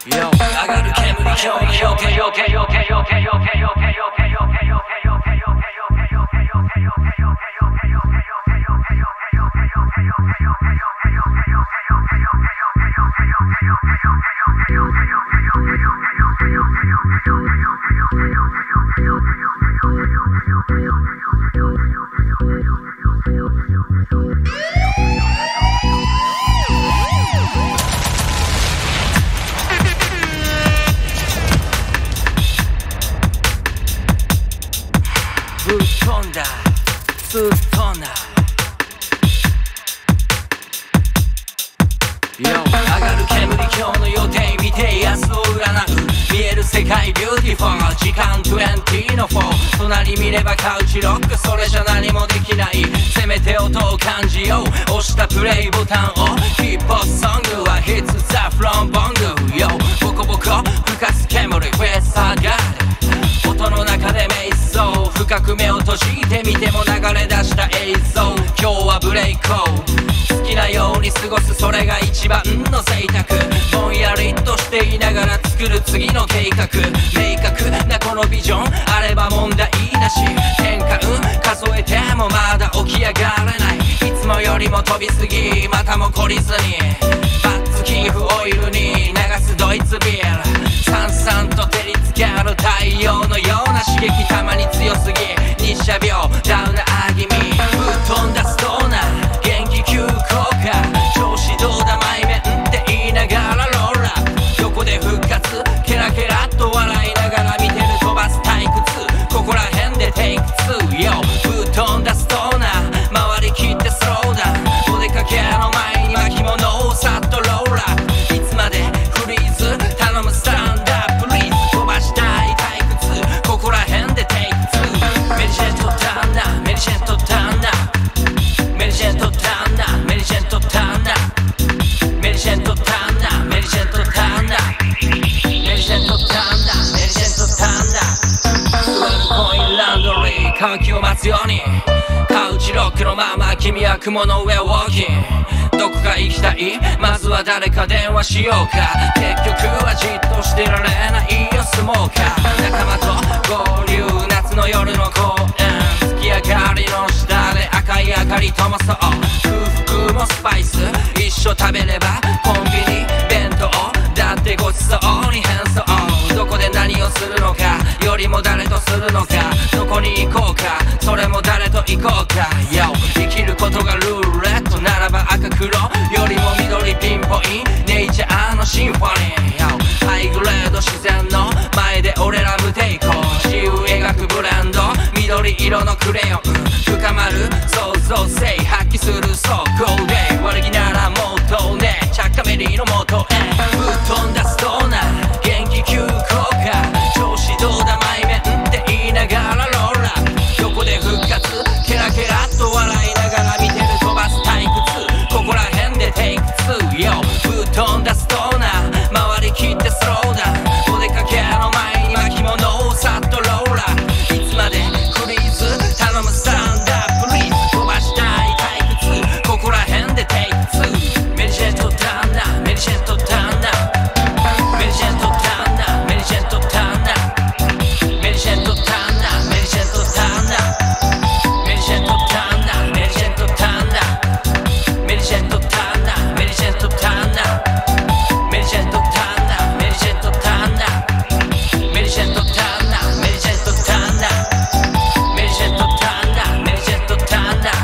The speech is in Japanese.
がる煙今日のよけよけよけよけよけよけよけよけよけよけよけよぶっ飛んだずっとな上がる煙今日の予定見て明日を占う見える世界ビューティフォー時間20の4隣見ればカウチロックそれじゃ何もできないせめて音を感じよう押したプレイボタンをヒップホップソングは Hits the from ボングよボコボコ吹かす煙フェス下がる音の中で瞑想深く目を閉じてみても流れ出した映像今日はブレイク好きなように過ごすそれが一番の贅沢ぼんやりとしていながら作る次の計画明確なこのビジョンあれば問題なし変換数えてもまだ起き上がれないいつもよりも飛びすぎまたも懲りずにバッツキーフオイルに流すドイツビールさんさんと照りつける太陽のような刺激たまに強すぎ日射病ダウナー気味ぶっ飛んだストーナー元気急降下調子どうだ前面って言いながらローラー横で復活ケラケラっと笑いながら見てる飛ばす退屈ここら辺でテイク2よぶっ飛んだストーナー回りきってスローダウンお出かけの前に巻物をさっとローラーいつまでフリーズ頼むスタンダップリーズ飛ばしたい退屈ここら辺でテイク2メリジェントタンナメリジェントタンナメリジェントタンナメリジェントタンナメリジェントタンナメリジェントタンナメリジェントタンナメリジェントタンナスワルコインランドリー換気を待つようにカウチロックのまま君は雲の上をウォーキングどこか行きたいまずは誰か電話しようか結局はじっとしてられないよスモーカー仲間と合流夏の夜の公園月明かりの下で赤い明かり灯そう空腹もスパイス一緒食べればコンビニ弁当だってごちそうに変装どこで何をするのかよりも誰とするのかどこに行こうかそれも誰と行こうか生きることがルーレットならば赤黒よりも緑ピンポインネイチャーのシンフォニーハイグレード自然の前で俺ら無抵抗自由描くブレンド緑色のクレヨン深まる創造性発揮する走行で悪気ならもっとねチャッカメリーの元へぶっ飛んだストーナー元気急降下調子どうだ前面って言いながらローラー横で復活ケラケラっと笑いながら見てる飛ばす退屈ここら辺でテイク2よぶっ飛んだストーナー回りきってスローダウンお出かけの前に巻物をさっとローラーいつまでフリーズ頼むスタンダップリーズ飛ばしたい退屈ここら辺でテイク2メリジェントタンナメリジェントタンナメリジェントタンナメリジェントタンナメリジェントタンナメリジェントタンナメリジェントタンナメリジェントタンナメリジェントタンナメリジェントタンナメリジェントタンナメリジェントタンナメリジェントタンナメリジェントタンナメリジェントタンナメリジェントタンナ